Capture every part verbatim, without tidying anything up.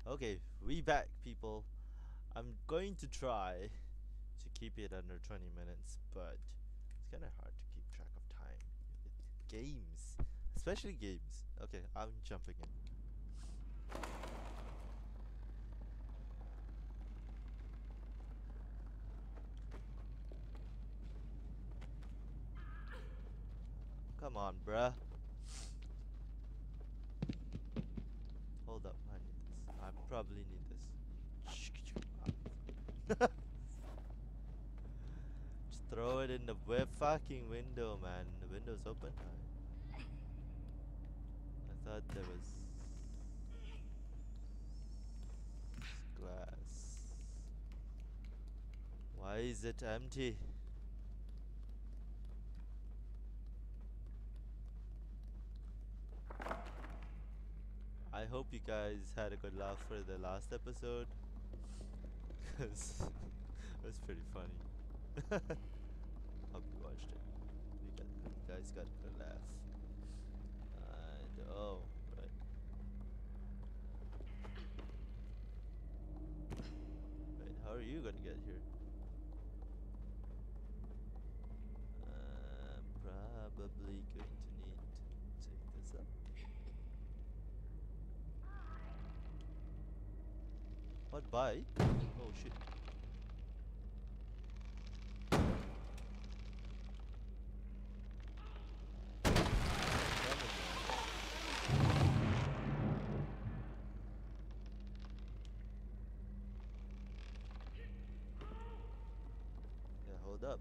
Okay, we back, people. I'm going to try to keep it under twenty minutes, but it's kind of hard to keep track of time with games, especially games. Okay, I'm jumping in. Come on, bruh. Hold up, I need this. I probably need this. Just throw it in the web fucking window, man. The window's open. Alright. I thought there was glass. Why is it empty? I hope you guys had a good laugh for the last episode, because it was pretty funny. Hope you watched it. You, got, you guys got a good laugh. And, oh, right. Wait, how are you gonna get here? I'm probably going to need to take this up. What bike? Oh shit. Yeah, hold up.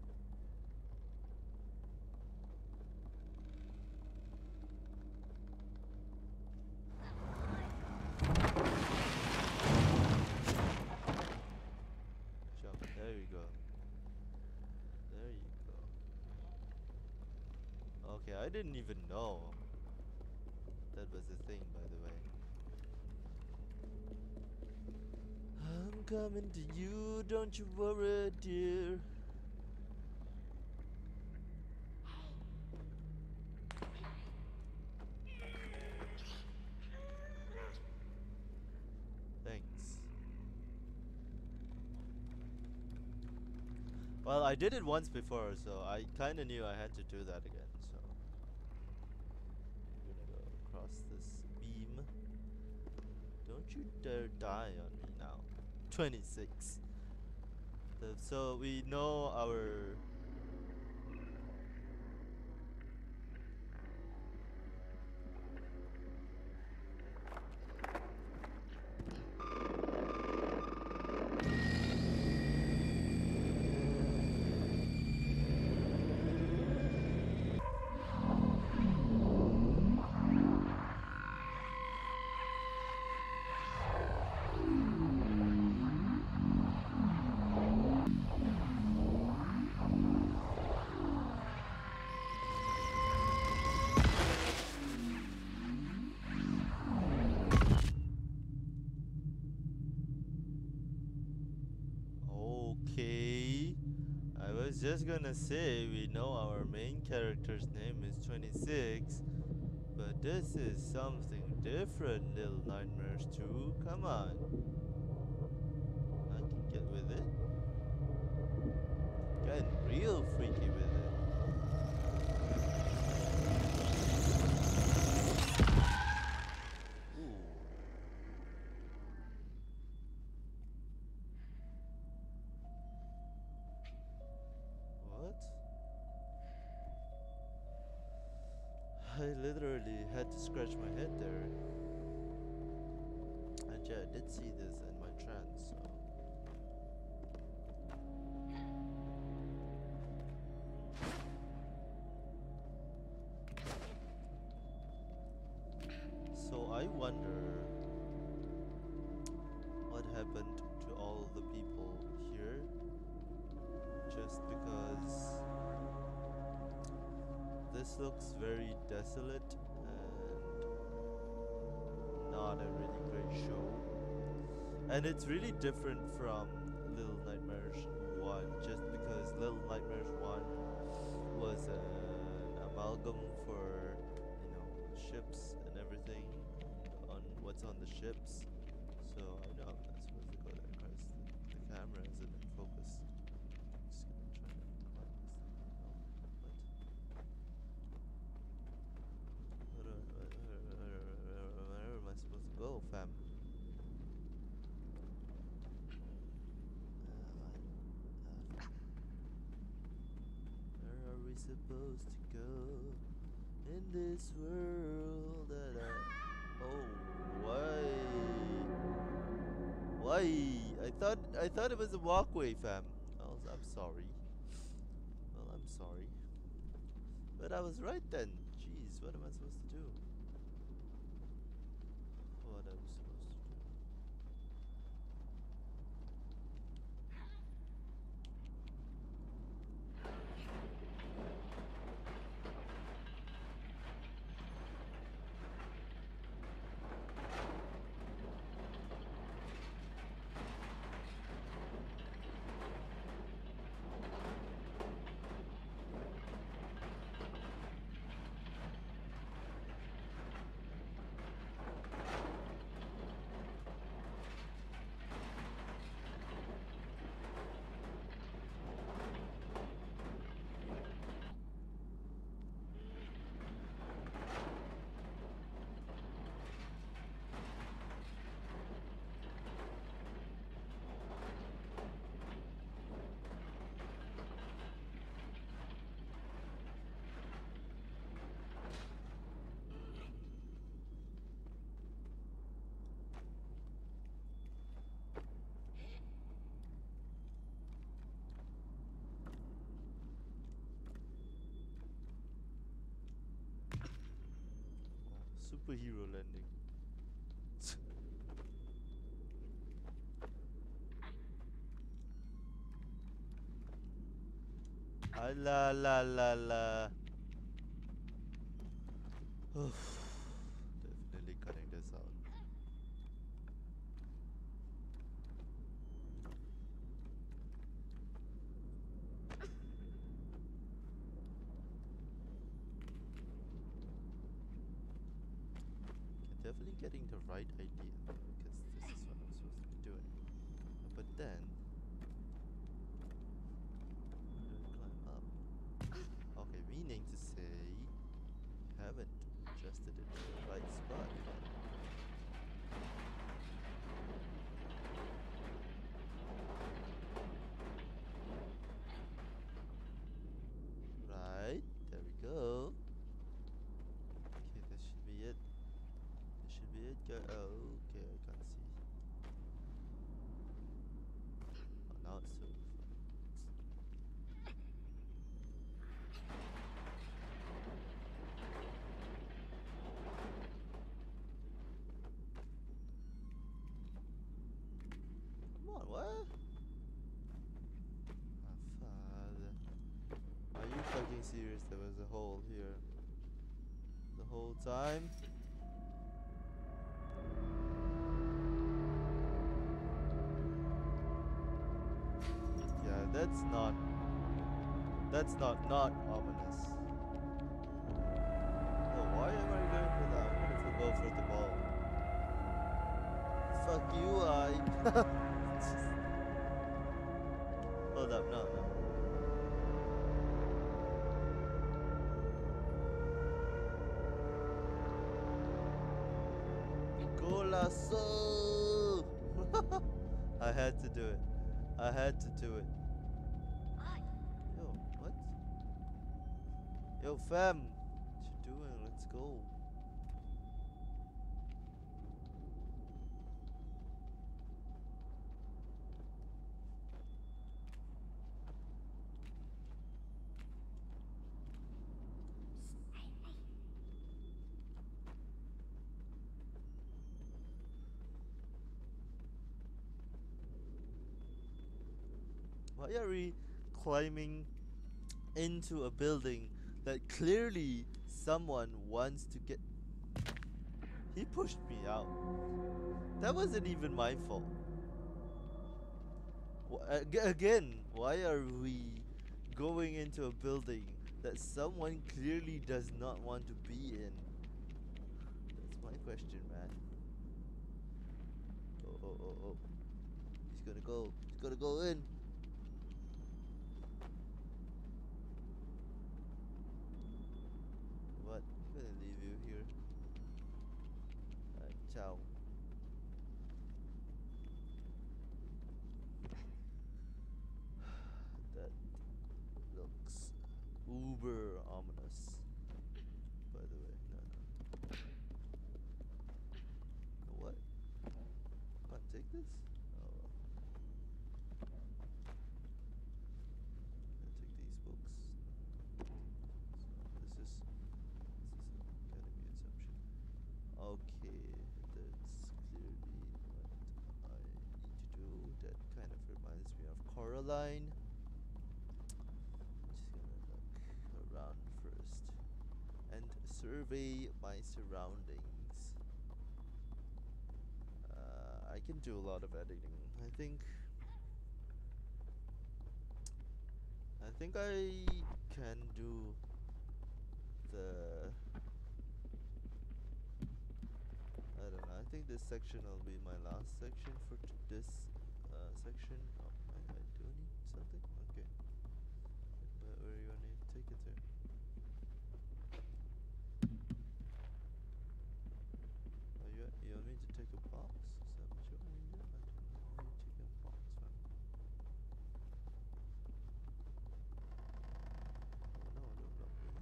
Jump. There you go. There you go. Okay, I didn't even know that was a thing, by the way. I'm coming to you, don't you worry, dear. Thanks. Well, I did it once before, so I kinda knew I had to do that again, so I'm gonna go across this beam. Don't you dare die on me now. twenty-six. So, so we know our... Okay. I was just gonna say we know our main character's name is twenty-six, but this is something different, Little Nightmares two. Come on. I can get with it. Getting real freaky with it. Ooh. What? I literally had to scratch my head there. And yeah, I did see this in my trance, so. So I wonder what happened to all the people here, just because this looks very desolate and not a really great show. And it's really different from Little Nightmares one, just because Little Nightmares one was an amalgam for, you know, ships and everything, on what's on the ships. supposed to go in this world that I... Oh, why? Why? I thought I thought it was a walkway, fam. Oh, I'm sorry. Well, I'm sorry. But I was right then. Jeez, what am I supposed to do? What I was supposed to do? Superhero landing. Ah, la la la la. Definitely cutting this out. Okay, definitely getting the right idea because this is what I'm supposed to be doing. But then, where do I climb up? Okay, meaning to say, you haven't adjusted it to the right spot. Right, there we go. Okay, this should be it. This should be it. Go. Oh, okay, I can't see. Oh, now it's so fun. Come on, what? Ah, father. Are you fucking serious? There was a hole here the whole time? Yeah, that's not. That's not not ominous. Oh, why am I going for that? I'm gonna go for the ball. Fuck you, I. Hold up, no, no. Golazo! I had to do it. I had to do it. Yo, what? Yo, fam. What you doing? Let's go. Why are we climbing into a building that clearly someone wants to get? He pushed me out. That wasn't even my fault. Wh- ag- Again, why are we going into a building that someone clearly does not want to be in? That's my question, man. Oh, oh, oh, oh. He's gonna go. He's gonna go in. What? I'm gonna leave you here. Alright, ciao. That looks uber this? Oh well. I'll take these books. So this is this is an academy assumption. Okay, that's clearly what I need to do. That kind of reminds me of Coraline. I'm just gonna look around first and survey my surroundings. Uh, I can do a lot of editing. I think. I think I can do the. I don't know. I think this section will be my last section for t this uh, section. Oh, I, I do need something. Okay. Where, where you want to take it to? Oh, you you want me to take a box? Is that what you want me to do? I don't know. Why are you taking a box from? Oh no, no, not me.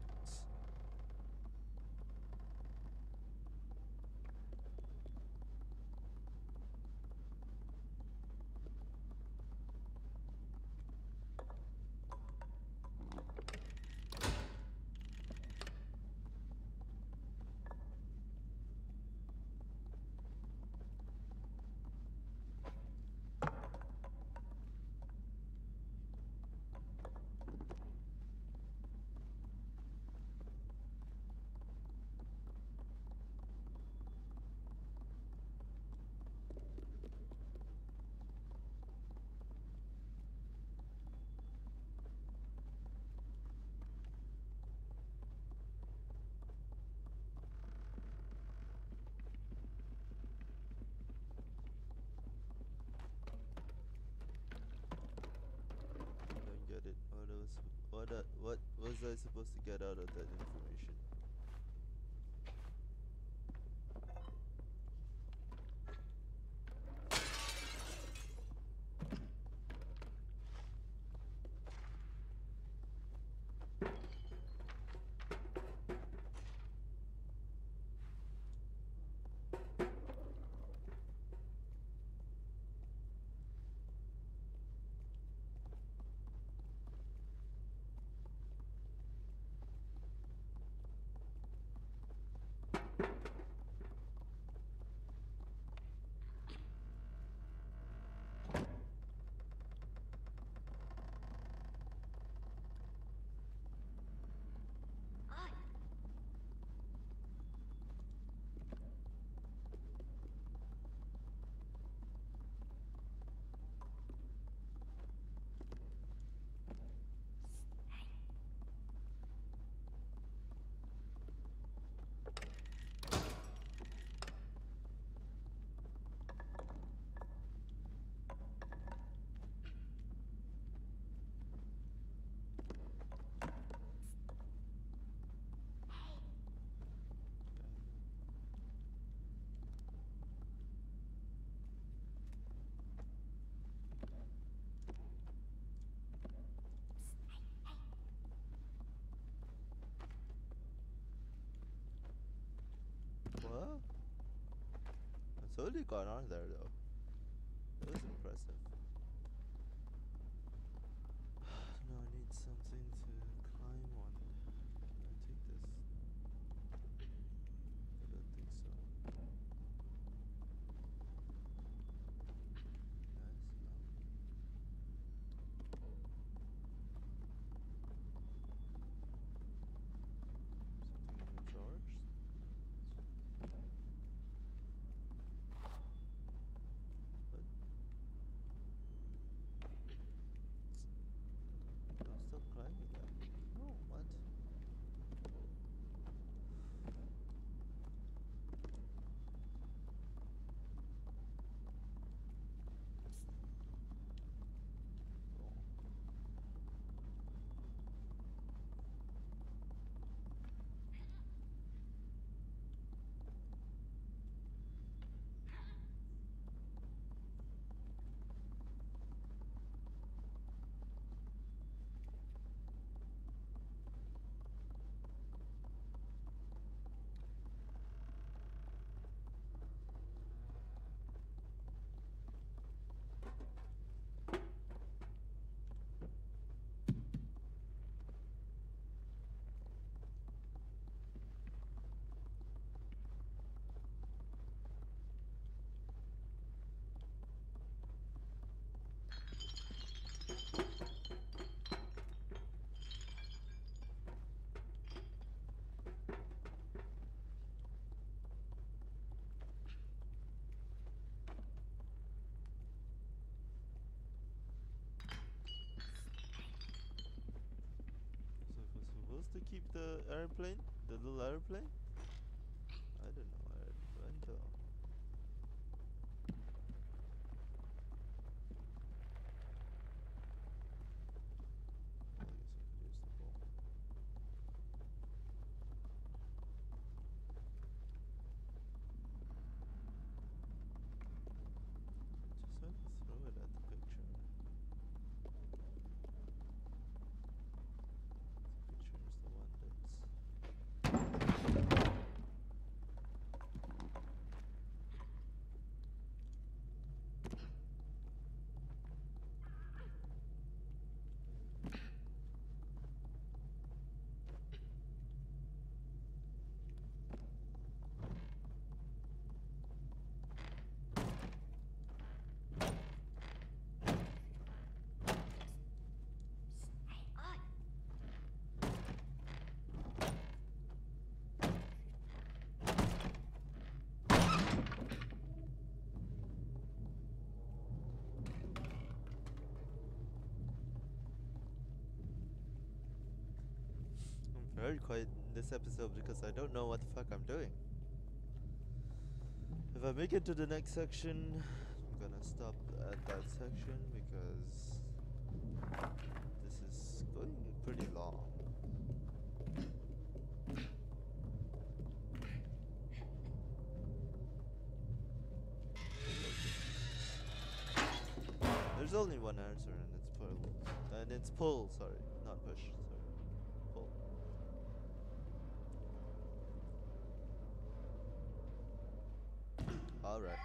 I don't get it. What was what uh, what was I supposed to get out of that information? What? I totally got on there though. That was impressive. No, I need something to climb on. Can I take this? I don't think so. Nice. Something in the drawers? What? keep the airplane? The little airplane? I don't know where it went though. I guess I can use the ball. Just want to throw it at the picture. The picture is the one that's. I'm very quiet in this episode because I don't know what the fuck I'm doing. If I make it to the next section, I'm gonna stop at that section because this is going pretty long. There's only one answer and it's pull. And it's pull, sorry, not push, sorry. Pull. Alright.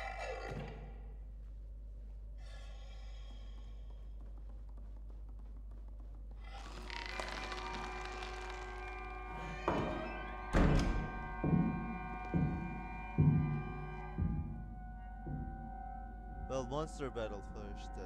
Well, monster battle first, then.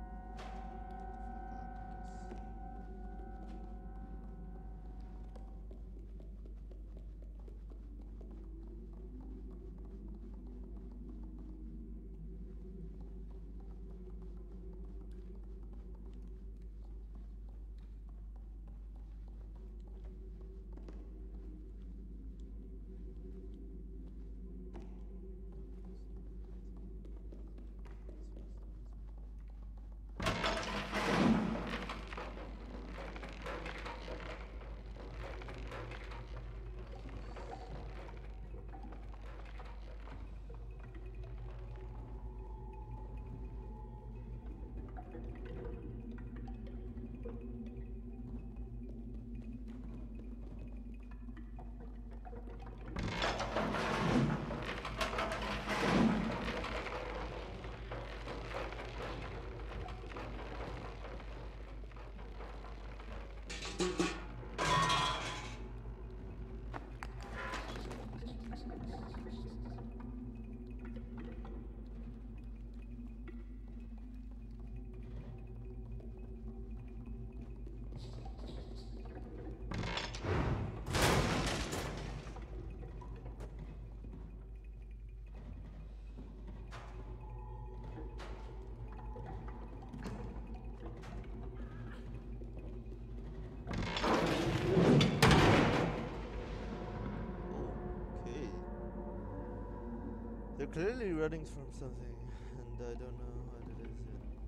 They're clearly running from something, and I don't know what it is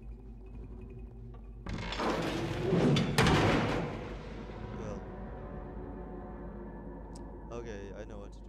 yet. Well. Okay, I know what to do.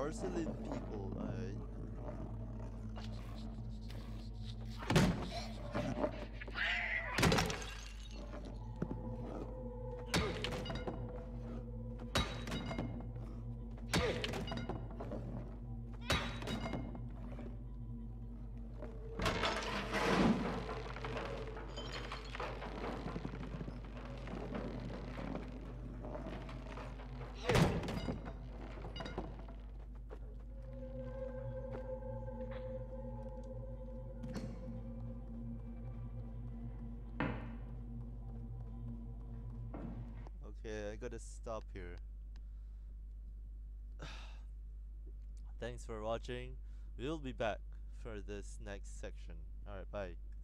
porcelain people. I. Okay, I gotta stop here. Thanks for watching. We'll be back for this next section. Alright, bye.